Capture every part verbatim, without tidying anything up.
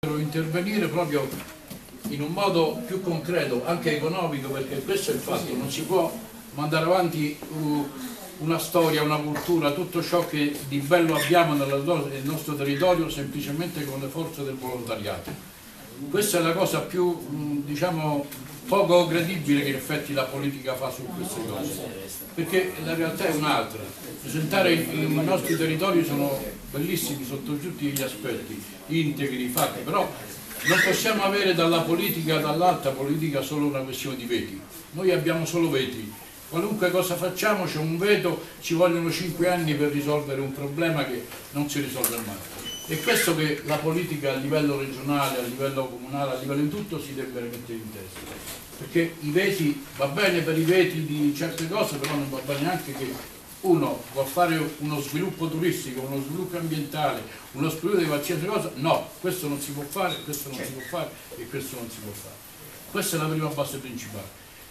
intervenire proprio in un modo più concreto, anche economico, perché questo è il fatto, non si può mandare avanti uh, una storia, una cultura, tutto ciò che di bello abbiamo nel nostro territorio semplicemente con le forze del volontariato. Questa è la cosa più, mh, diciamo, poco credibile che in effetti la politica fa su queste cose, perché la realtà è un'altra. Presentare i nostri territori sono bellissimi sotto tutti gli aspetti, integri, fatti, però non possiamo avere dalla politica, dall'alta politica, solo una questione di veti. Noi abbiamo solo veti, qualunque cosa facciamo c'è un veto, ci vogliono cinque anni per risolvere un problema che non si risolve mai. E questo che la politica a livello regionale, a livello comunale, a livello di tutto si deve mettere in testa, perché i veti, va bene per i veti di certe cose, però non va bene neanche che uno vuol fare uno sviluppo turistico, uno sviluppo ambientale, uno sviluppo di qualsiasi cosa, no, questo non si può fare, questo non si può fare e questo non si può fare. Questa è la prima base principale.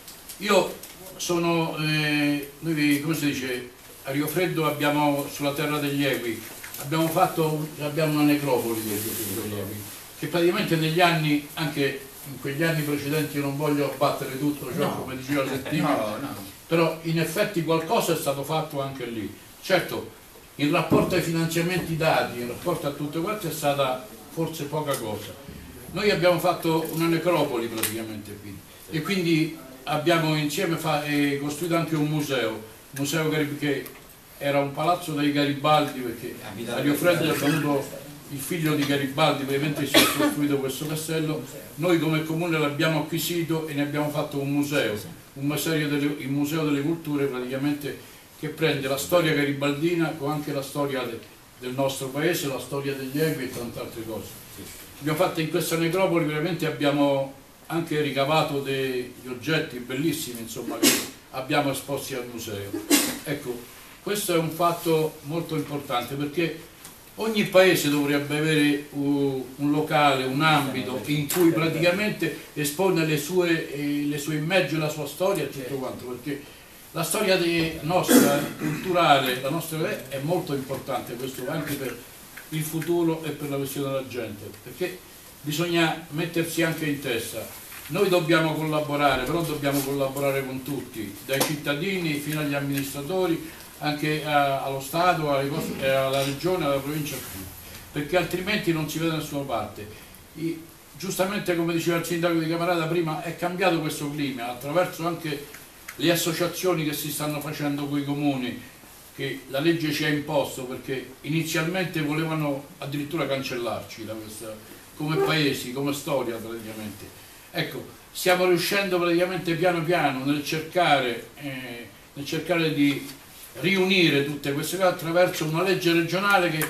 Io sono, eh, noi come si dice, a Rio Freddo abbiamo, sulla terra degli Equi, abbiamo fatto, abbiamo una necropoli degli Equi, che praticamente negli anni, anche in quegli anni precedenti, io non voglio abbattere tutto ciò, no, come diceva Settimo, no, no. Però in effetti qualcosa è stato fatto anche lì. Certo, in rapporto ai finanziamenti dati, in rapporto a tutto quanto è stata forse poca cosa. Noi abbiamo fatto una necropoli praticamente qui e quindi abbiamo insieme eh, costruito anche un museo, museo che era un palazzo dei Garibaldi, perché a Rio Freddo è venuto il figlio di Garibaldi, praticamente si è costruito questo castello, noi come comune l'abbiamo acquisito e ne abbiamo fatto un museo, un museo delle, il Museo delle Culture praticamente, che prende la storia garibaldina con anche la storia de, del nostro paese, la storia degli Equi e tante altre cose. Abbiamo fatto in questa necropoli, veramente abbiamo anche ricavato degli oggetti bellissimi, insomma, che abbiamo esposti al museo. Ecco, questo è un fatto molto importante, perché ogni paese dovrebbe avere uh, un locale, un ambito in cui praticamente espone le sue, eh, le sue immagini, la sua storia e tutto quanto, perché la storia nostra, culturale, la nostra è molto importante, questo anche per il futuro e per la questione della gente, perché bisogna mettersi anche in testa. Noi dobbiamo collaborare, però dobbiamo collaborare con tutti, dai cittadini fino agli amministratori, anche a, allo Stato, alle cose, alla Regione, alla Provincia, perché altrimenti non si vede da nessuna parte. I, giustamente, come diceva il sindaco di Camarata prima, è cambiato questo clima attraverso anche le associazioni che si stanno facendo con i comuni, che la legge ci ha imposto, perché inizialmente volevano addirittura cancellarci da questa, come paesi, come storia praticamente. Ecco, stiamo riuscendo praticamente piano piano nel cercare, eh, nel cercare di riunire tutte queste cose attraverso una legge regionale che,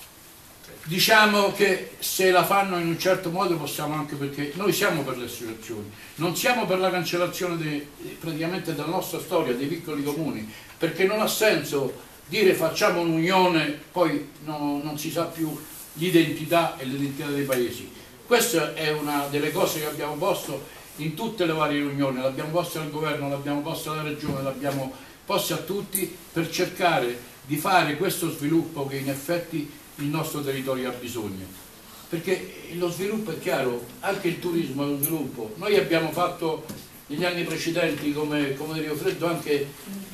diciamo, che se la fanno in un certo modo possiamo anche, perché noi siamo per le associazioni, non siamo per la cancellazione de, praticamente della nostra storia, dei piccoli comuni, perché non ha senso dire facciamo un'unione, poi no, non si sa più l'identità e l'identità dei paesi. Questa è una delle cose che abbiamo posto in tutte le varie riunioni, l'abbiamo posta al governo, l'abbiamo posta alla regione, l'abbiamo posta a tutti, per cercare di fare questo sviluppo che in effetti il nostro territorio ha bisogno. Perché lo sviluppo è chiaro, anche il turismo è uno sviluppo. Noi abbiamo fatto negli anni precedenti, come, come Rio Freddo, anche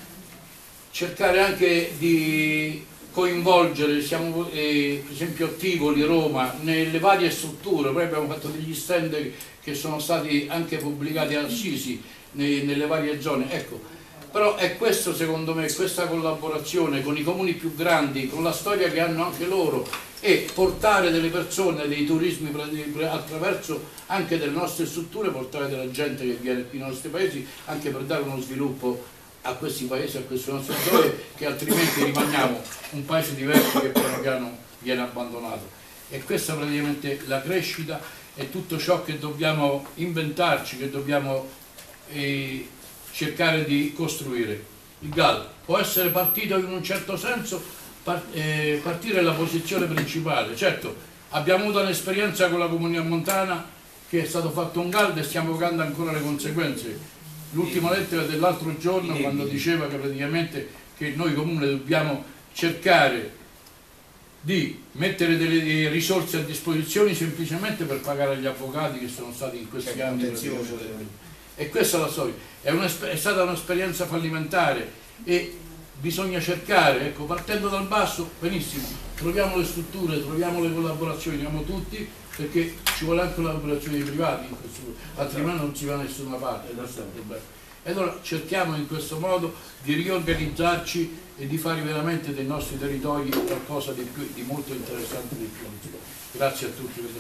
cercare anche di coinvolgere, siamo eh, per esempio a Tivoli, Roma, nelle varie strutture. Poi abbiamo fatto degli stand che sono stati anche pubblicati a Assisi, nei, nelle varie zone. Ecco, però è questo, secondo me, questa collaborazione con i comuni più grandi, con la storia che hanno anche loro, e portare delle persone, dei turismi attraverso anche delle nostre strutture, portare della gente che viene qui nei nostri paesi, anche per dare uno sviluppo a questi paesi, a queste nostre zone, che altrimenti rimaniamo un paese diverso che piano piano viene abbandonato. E questa praticamente la crescita è tutto ciò che dobbiamo inventarci, che dobbiamo eh, cercare di costruire. Il G A L può essere partito in un certo senso, part, eh, partire la posizione principale. Certo, abbiamo avuto un'esperienza con la Comunità Montana, che è stato fatto un G A L e stiamo pagando ancora le conseguenze. L'ultima lettera dell'altro giorno, quando diceva che praticamente che noi comune dobbiamo cercare di mettere delle risorse a disposizione semplicemente per pagare gli avvocati che sono stati in questi anni. E questa è la storia, è, è stata un'esperienza fallimentare e bisogna cercare, ecco, partendo dal basso, benissimo, troviamo le strutture, troviamo le collaborazioni, andiamo tutti, perché ci vuole anche la collaborazione dei privati in questo, altrimenti non si va da nessuna parte, questo è il problema. E allora cerchiamo in questo modo di riorganizzarci e di fare veramente dei nostri territori qualcosa di, più, di molto interessante di più. Grazie a tutti per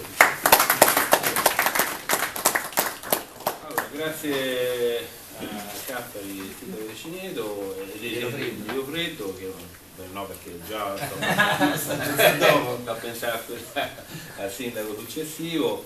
allora, grazie a Cappari, il sindaco di Cineto e di Rio Freddo, che no, perché già sto a pensare al sindaco successivo.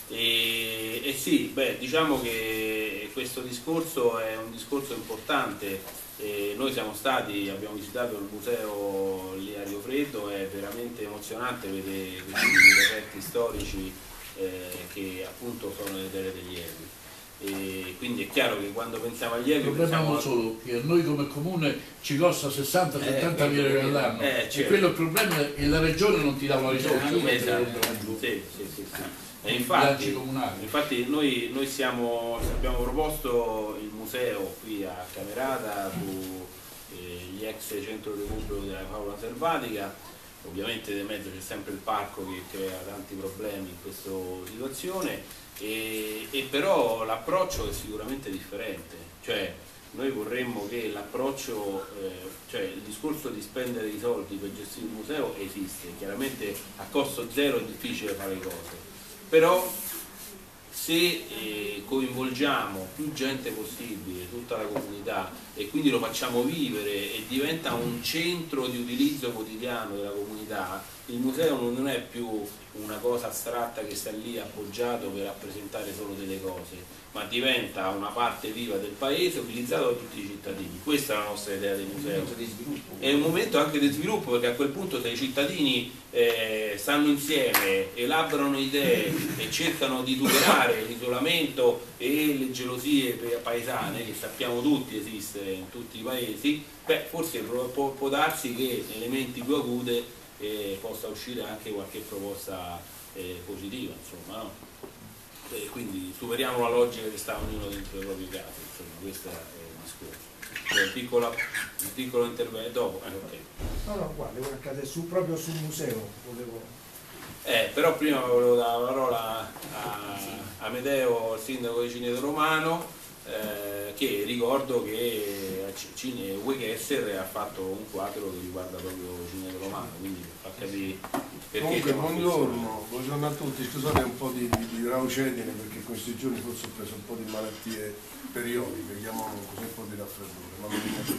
E, e sì, beh, diciamo che questo discorso è un discorso importante. E noi siamo stati, abbiamo visitato il museo lì a Rio Freddo, è veramente emozionante vedere questi reperti storici eh, che appunto sono le terre degli Evi. E quindi è chiaro che quando pensiamo agli Evi... Il problema pensiamo... non solo che a noi come comune ci costa sessanta settanta mila euro all'anno, eh, certo. E quello il problema è che la regione non ti dà una risorsa. Esatto. Sì, sì, sì, sì. E infatti, infatti noi, noi siamo, abbiamo proposto il museo qui a Camerata sugli eh, ex centro recupero della fauna selvatica. Ovviamente nel mezzo c'è sempre il parco che crea tanti problemi in questa situazione e, e però l'approccio è sicuramente differente, cioè noi vorremmo che l'approccio, eh, cioè il discorso di spendere i soldi per gestire il museo esiste, chiaramente a costo zero è difficile fare cose. Però se eh, coinvolgiamo più gente possibile, tutta la comunità, e quindi lo facciamo vivere e diventa un centro di utilizzo quotidiano della comunità, il museo non è più una cosa astratta che sta lì appoggiato per rappresentare solo delle cose, ma diventa una parte viva del paese utilizzata da tutti i cittadini. Questa è la nostra idea del museo. È un momento anche di sviluppo, perché a quel punto se i cittadini eh, stanno insieme, elaborano idee e cercano di tutelare l'isolamento e le gelosie paesane, che sappiamo tutti esistere in tutti i paesi, beh, forse può, può darsi che elementi più acute eh, possa uscire anche qualche proposta eh, positiva, insomma, no? E quindi superiamo la logica che sta ognuno dentro le proprie case, insomma, questo è il discorso. Cioè, un, piccolo, un piccolo intervento dopo, eh, okay. No, no, guarda, guarda, su, proprio sul museo volevo... Eh, però prima volevo dare la parola a Amedeo, il sindaco di Cineto Romano, eh, che ricordo che Cine Wegesser ha fatto un quadro che riguarda proprio Cineto Romano, quindi fa capire perché. Comunque buongiorno, buongiorno a tutti, scusate un po' di, di, di raucedine perché questi giorni forse ho preso un po' di malattie periodiche, chiamiamolo così, un po' di raffreddore, ma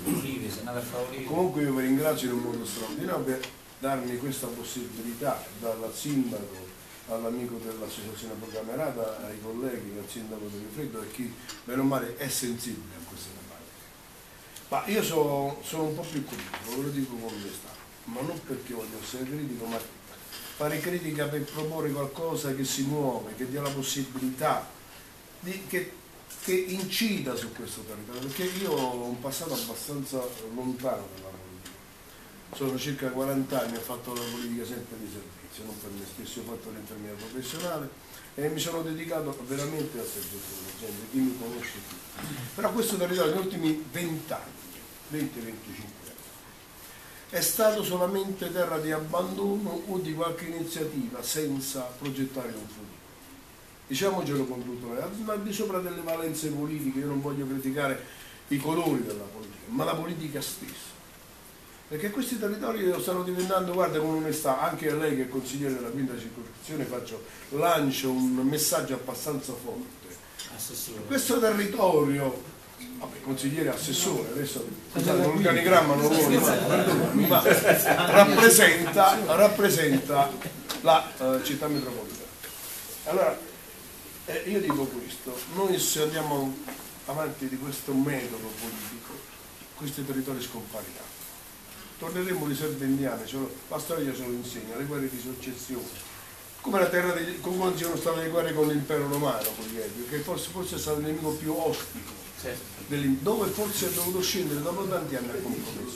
non mi comunque io vi ringrazio in un modo straordinario per darmi questa possibilità, dal sindaco all'amico dell'associazione Camerata, ai colleghi, al sindaco di Rio Freddo e chi meno male è sensibile a queste tematiche. Ma io so, sono un po' più critico, ve lo dico con onestà, ma non perché voglio essere critico, ma fare critica per proporre qualcosa che si muove, che dia la possibilità, di, che, che incida su questo territorio, perché io ho un passato abbastanza lontano dalla politica. Sono circa quaranta anni, ho fatto la politica sempre di servizio, non per me stesso, ho fatto l'infermiera professionale e mi sono dedicato veramente al servizio della gente, chi mi conosce più. Però questo territorio negli ultimi venti anni, venti venticinque anni, è stato solamente terra di abbandono o di qualche iniziativa senza progettare un futuro. Diciamocelo con tutto, ma al di sopra delle valenze politiche, io non voglio criticare i colori della politica, ma la politica stessa. Perché questi territori stanno diventando, guarda con onestà, anche a lei che è consigliere della quinta circoscrizione faccio, lancio un messaggio abbastanza forte. Assessore. Questo territorio, vabbè, consigliere assessore, adesso l'organigramma non lo ma rappresenta, rappresenta la uh, città metropolitana. Allora, eh, io dico questo, noi se andiamo avanti di questo metodo politico, questi territori scompariranno. Torneremo riserve indiane, la storia ce lo insegna, le guerre di successione, come la terra degli, come ci sono state le guerre con l'impero romano, con gli Evi, che forse, forse è stato il nemico più ostico, dove forse è dovuto scendere dopo tanti anni al compromesso,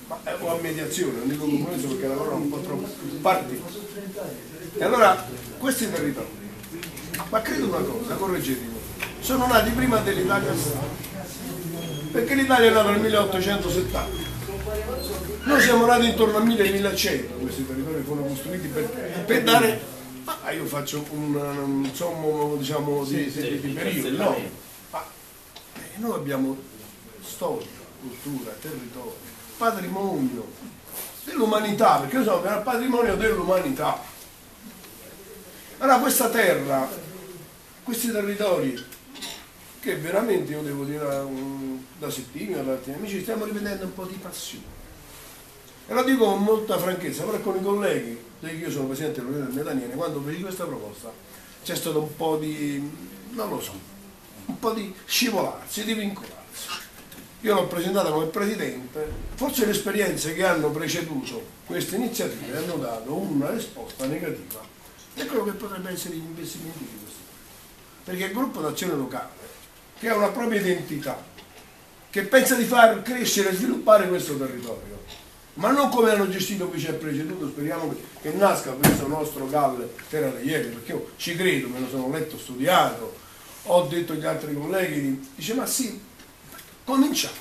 ma, eh, o a mediazione, non dico compromesso perché la parola è un po' troppo partito. E allora questi territori, ma credo una cosa, correggetemi, sono nati prima dell'Italia Stata, perché l'Italia è nata nel milleottocentosettanta. Noi siamo nati intorno al mille millecento, questi territori furono costruiti per, per dare, ah, io faccio un, un sommo diciamo di, sì, di, di periodo, no? Ma eh, noi abbiamo storia, cultura, territorio, patrimonio dell'umanità, perché noi siamo il patrimonio dell'umanità. Allora questa terra, questi territori, che veramente io devo dire um, da Settimio, da altri amici, stiamo rivedendo un po' di passione. E lo dico con molta franchezza, però con i colleghi, io sono presidente dell'Unione del Metaniene, quando feci questa proposta c'è stato un po' di, non lo so, un po' di scivolarsi, di vincolarsi. Io l'ho presentata come presidente, forse le esperienze che hanno preceduto queste iniziative hanno dato una risposta negativa e quello che potrebbe essere gli investimenti di questo. Perché il gruppo d'azione locale, che ha una propria identità, che pensa di far crescere e sviluppare questo territorio, ma non come hanno gestito chi ci ha preceduto, speriamo che nasca questo nostro Galle Terra degli Ieri, perché io ci credo, me lo sono letto, studiato, ho detto agli altri colleghi, dice ma sì, cominciamo,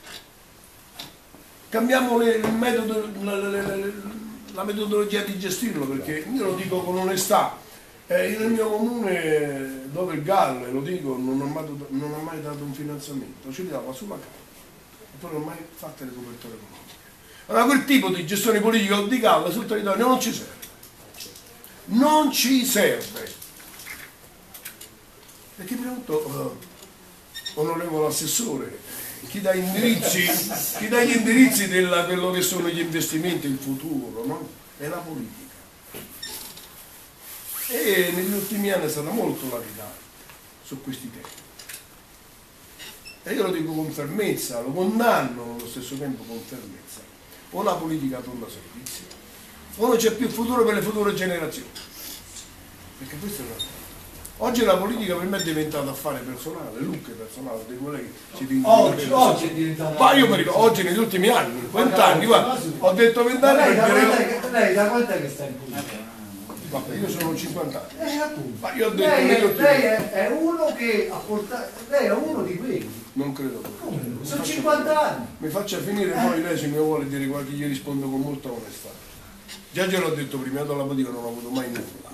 cambiamo le, il metodo, la, la, la, la metodologia di gestirlo, perché io lo dico con onestà, eh, nel mio comune dove il Galle, lo dico, non ha mai, non ha mai dato un finanziamento, ci dava sulla carta e poi non ha mai fatto le coperture economiche. Allora quel tipo di gestione politica di Galle sul territorio non ci serve, non ci serve, perché prima di tutto, eh, onorevole assessore, chi dà indirizzi, chi dà gli indirizzi di quello che sono gli investimenti, il futuro, no? È la politica. E negli ultimi anni è stata molto lapidata su questi temi. E io lo dico con fermezza, lo condanno allo stesso tempo con fermezza. O la politica torna a servizio, o non c'è più futuro per le future generazioni. Perché questo è una cosa. Oggi la politica per me è diventata affare personale, lucche personale, dei colleghi si dicono. Oggi, oggi è diventata. Ma io mi ricordo, oggi negli ultimi anni, vent'anni, guarda, ho detto vent'anni perché. Lei da quanto è che sta in politica? Vabbè, io sono cinquanta anni. Eh, appunto. Ma io ho detto lei, negli è, ultimi lei è, è uno che ha portato. Lei è uno di quelli. Non credo. Sono cinquanta anni. Mi faccia finire, poi lei se mi vuole dire qualche, gli rispondo con molta onestà. Già gliel'ho detto prima, io dalla politica non ho avuto mai nulla.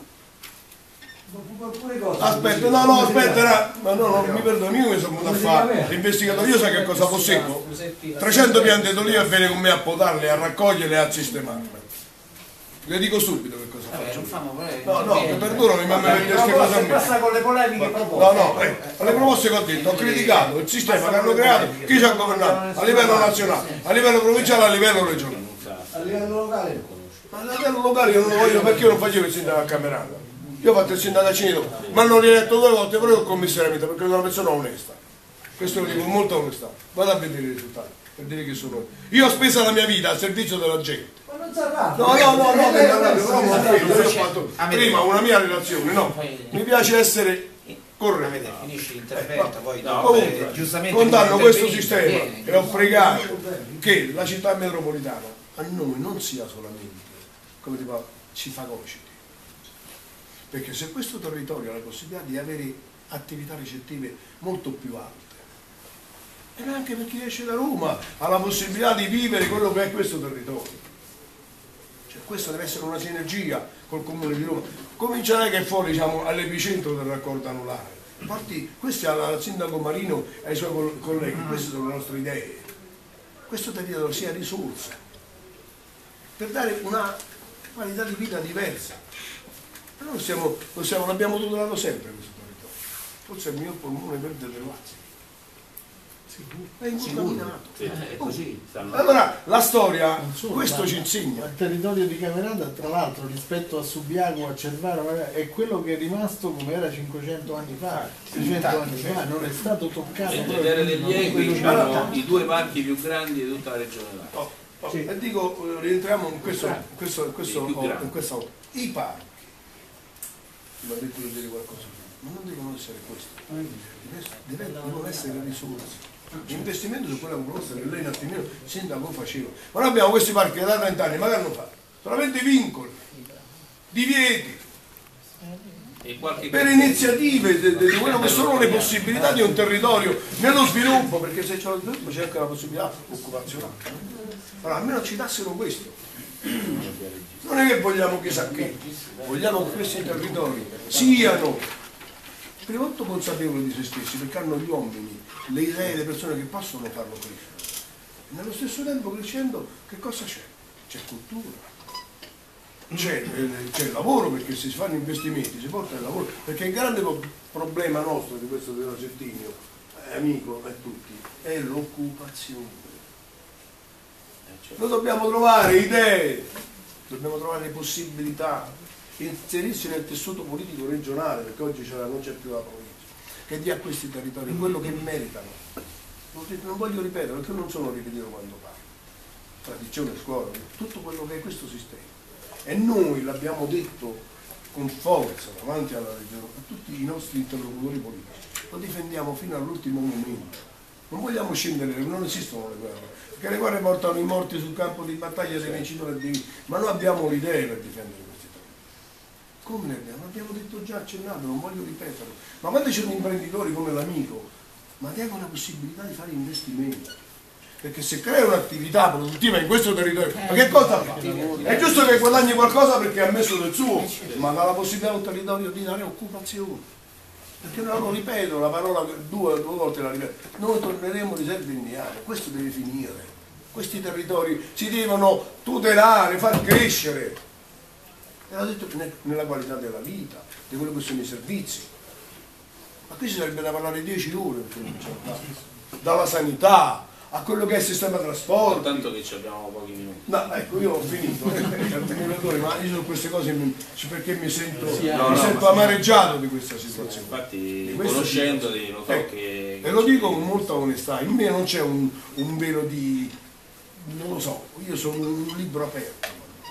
Aspetta, no, no, aspetta, ma no, no, mi perdoni, io mi sono venuto a fare l'investigatore, io so che cosa posseggo? trecento piante d'oliva e viene con me a potarle, a raccoglierle e a sistemarle. Le dico subito che cosa faccio. No, no, mi perdonami, ma mi metti queste cose a me. Passa con le polemiche proposte. No, no, eh, alle proposte che ho detto, ho criticato il sistema che hanno creato, chi ci ha governato, a livello nazionale, a livello provinciale, a livello regionale. A livello locale? Ma a livello locale io non lo voglio perché io non facevo il sindaco a Camerata. Io ho fatto il sindaco a Cineto, ma non rieletto due volte, però io commissariamente, perché sono una persona onesta. Questo lo dico con molta onestà. Vado a vedere i risultati, per dire che sono io. Io ho speso la mia vita al servizio della gente. Ma non si arrabbia. No, no, no, no, però ho fatto prima una mia relazione, no. Mi piace essere corretto. Finisce l'intervento, poi no, comunque, giustamente condanno questo sistema e ho pregato che la città metropolitana a noi non sia solamente, come dico, ci fagociti. Perché se questo territorio ha la possibilità di avere attività ricettive molto più alte, e anche per chi esce da Roma ha la possibilità di vivere quello che è questo territorio. Cioè, questa deve essere una sinergia col Comune di Roma. Comincerà che è fuori, diciamo, all'epicentro del raccordo anulare. Infatti, questi al sindaco Marino e ai suoi colleghi, queste sono le nostre idee. Questo territorio sia risorsa per dare una qualità di vita diversa. Noi siamo, lo siamo, l'abbiamo tutelato sempre questo territorio. Forse è il miglior polmone verde del Lazio. È incontaminato. Sì, è così. Allora la storia, solo, questo ci insegna. Il territorio di Camerata, tra l'altro, rispetto a Subiaco, a Cervara, è quello che è rimasto come era cinquecento anni fa, seicento anni fa, non è stato toccato. Nelle terre degli Equi sono i due parchi più grandi di tutta la regione Lazio. Oh, oh, sì. E dico, rientriamo in questo, in questo, in questo, oh, in questo i parchi. Mi ha detto di dire qualcosa, ma non devono essere questi, devono essere risorse. L'investimento su quella proposta che lei un attimino il sindaco faceva. Ma noi abbiamo questi parchi da trenta anni, ma che hanno fatto? Solamente vincoli, divieti, per iniziative di quello che sono le possibilità di un territorio nello sviluppo, perché se c'è lo sviluppo c'è anche la possibilità occupazionale. Allora almeno ci dassero questo. Non è che vogliamo chissà che, vogliamo che questi territori siano prima di tutto consapevoli di se stessi, perché hanno gli uomini, le idee, le persone che possono farlo crescere. E nello stesso tempo crescendo che cosa c'è? C'è cultura. C'è il lavoro, perché se si fanno investimenti si porta il lavoro, perché il grande problema nostro di questo della Settimio, eh, amico e tutti, è l'occupazione. Noi dobbiamo trovare idee, dobbiamo trovare possibilità, inserirsi nel tessuto politico regionale, perché oggi non c'è più la provincia, che dia a questi territori quello che meritano. Non voglio ripetere, perché non sono ripetito quando parlo. Tradizione, scuola, tutto quello che è questo sistema. E noi l'abbiamo detto con forza davanti alla regione, a tutti i nostri interlocutori politici, lo difendiamo fino all'ultimo momento. Non vogliamo scendere, non esistono le guerre, perché le guerre portano i morti sul campo di battaglia dei vincitori e dei... ma noi abbiamo l'idea per difendere questi territori. Come ne abbiamo? L'abbiamo detto già, accennato, non voglio ripeterlo. Ma quando c'è un imprenditore come l'amico, ma diamo la possibilità di fare investimenti. Perché se crea un'attività produttiva in questo territorio, ma che cosa fa? È giusto che guadagni qualcosa perché ha messo del suo, ma dà la possibilità a un territorio di dare occupazione. Perché non lo ripeto, la parola due, due volte la ripeto, noi torneremo riserve indiane, questo deve finire. Questi territori si devono tutelare, far crescere. E l'ho detto nella qualità della vita, di quello che sono i servizi. Ma qui ci sarebbe da parlare dieci ore, dalla sanità a quello che è il sistema trasporto. Tanto che ci abbiamo pochi minuti. No, ecco, io ho finito, ma io su queste cose perché mi sento, sì, mi no, sento no, amareggiato di questa situazione. Sì, infatti, conoscendoli, lo so ecco, che... E lo dico con molta onestà, in me non c'è un, un velo di... non lo so, io sono un libro aperto.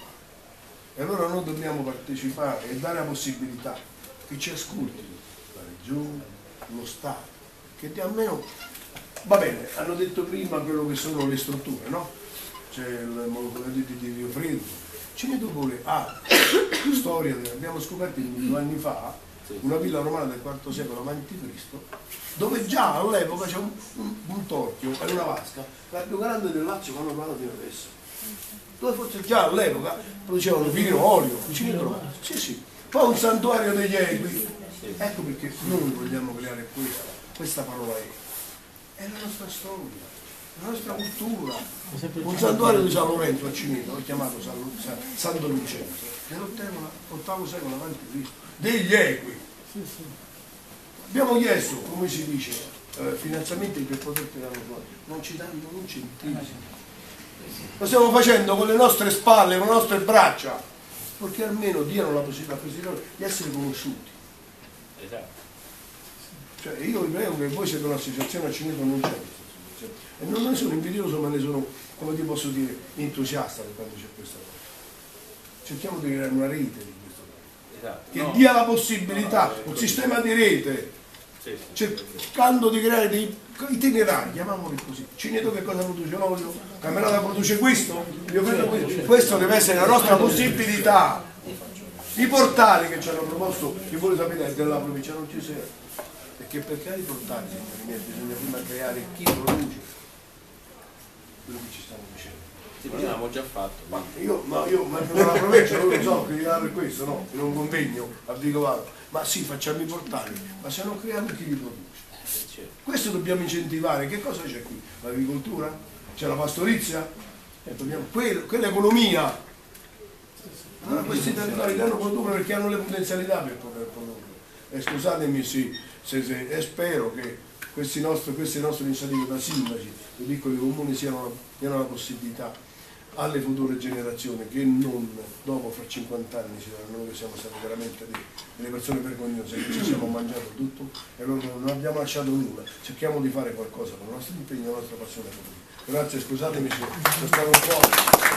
E allora noi dobbiamo partecipare e dare la possibilità che ci ascolti la regione, lo Stato, che almeno... Va bene, hanno detto prima quello che sono le strutture, no? C'è il monopolio di Rio Freddo, ce ne pure ah, storia, abbiamo scoperto due anni fa una villa romana del quarto secolo avanti Cristo, dove già all'epoca c'è un, un, un torchio e una vasca, la più grande del Lazio quando parla fino adesso. Dove forse già all'epoca producevano vino, olio, ci trovate. Sì, sì. Poi un santuario degli equi. Ecco perché noi vogliamo creare questa, questa parola equi. È la nostra storia, la nostra cultura. Un santuario di San Lorenzo a Cineto, l'ho chiamato San, San, Santo Vincenzo, nell'ottavo secolo avanti Cristo, degli equi. Abbiamo chiesto, come si dice, eh, finanziamenti per poter tirarlo fuori, non ci danno un centesimo. Lo stiamo facendo con le nostre spalle, con le nostre braccia, perché almeno diano la possibilità a questi loro di essere conosciuti. Esatto. Cioè io vi prego che voi siete un'associazione a Cineto, non c'è questa associazione. E non ne sono invidioso, ma ne sono, come ti posso dire, entusiasta per quando c'è questa cosa. Cerchiamo di creare una rete di questo tipo, esatto. Che no. dia la possibilità, no, no, un sistema di rete, sì, sì, cercando di creare dei itinerari, chiamiamoli così. Cineto che cosa produce? L'olio, Camerata produce questo, io credo questo. Questo deve essere la nostra possibilità. I portali che ci hanno proposto, che voi sapete, della provincia non ci serve. Perché per creare i portali, signori miei, bisogna prima creare chi produce quello che ci stanno dicendo. Sì, ma l'abbiamo già fatto. Ma io, ma io, ma per la provincia non lo so, che per questo, no? In un convegno a Vicovaro. Ma sì, facciamo i portali, ma se non creiamo chi li produce? Questo dobbiamo incentivare. Che cosa c'è qui? L'agricoltura? C'è la pastorizia? Eh, dobbiamo, quella è economia. Allora questi territori devono produrre perché hanno le potenzialità per poter produrre. E scusatemi sì, se, se, e spero che questi nostri, queste nostre iniziative da sindaci dei piccoli comuni siano, diano la possibilità alle future generazioni che non dopo fra cinquanta anni ci saranno noi che siamo stati veramente dei, delle persone vergognose, che ci siamo mangiato tutto e non, non abbiamo lasciato nulla. Cerchiamo di fare qualcosa con il nostro impegno e la nostra passione politica. Grazie, scusatemi se sono stato un po'.